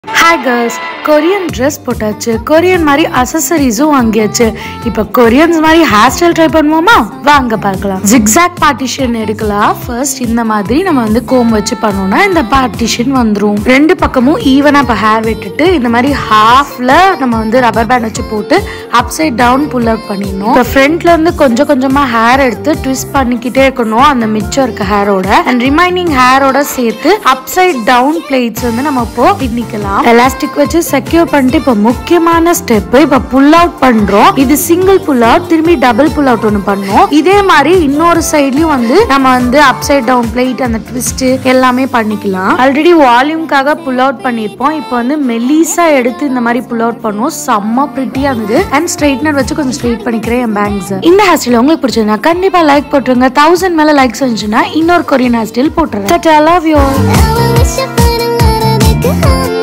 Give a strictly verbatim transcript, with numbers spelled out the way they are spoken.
Hi girls, Korean dress போட்டாச்சு. Korean மாதிரி accessories-உம் வாங்கியாச்சு. இப்போ Koreans மாதிரி hairstyle try பண்ணுவோமா? வாங்க பார்க்கலாம். Zigzag partition எடுக்கலாம். First இந்த மாதிரி நம்ம வந்து comb வச்சு பண்ணோம்னா இந்த partition வந்துரும். ரெண்டு பக்கமும் ஈவனா இப்ப hair விட்டுட்டு இந்த மாதிரி halfல நம்ம வந்து rubber band வச்சு போட்டு upside down pull out பண்ணிடணும். இப்போ ஃப்ரண்ட்ல இருந்து கொஞ்சம் கொஞ்சமா hair எடுத்து twist பண்ணிக்கிட்டே இருக்கணும் அந்த மிச்சம் இருக்க hair-ஓட. And remaining hair-ஓட சேர்த்து upside down plaits வந்து நம்ம இப்போ பின்னிக்கலாம். எலாஸ்டிக் வச்சு செக்யூர் பண்ணிட்டு இப்போ முக்கியமான ஸ்டெப் இப்போ புல் அவுட் பண்றோம். இது சிங்கிள் புல் அவுட், திரும்பி டபுள் புல் அவுட் ஒன்னு பண்ணோம். இதே மாதிரி இன்னொரு சைட்லயும் வந்து நம்ம வந்து அப்சைட் டவுன் பிளேட் அந்த ட்விஸ்ட் எல்லாமே பண்ணிக்கலாம். ஆல்ரெடி வால்யூம்காக புல் அவுட் பண்ணிருப்போம். இப்போ வந்து மெலிசா எடுத்து இந்த மாதிரி புல் அவுட் பண்ணுவோம். செம்ம பிரிட்டியா இருந்தது. அண்ட் ஸ்ட்ரைட்னர் வச்சு கொஞ்சம் ஸ்ட்ரைட் பண்ணிக்கிறேன் என் பேங்க்ஸ். இந்த ஹேர் ஸ்டைல் உங்களுக்கு பிடிச்சதுன்னா கண்டிப்பா லைக் போட்டுருங்க. தௌசண்ட் மேல லைக்ஸ் வந்துச்சுன்னா இன்னொரு கொரியன் ஹேர் ஸ்டைல் போட்டுருங்க. I love you.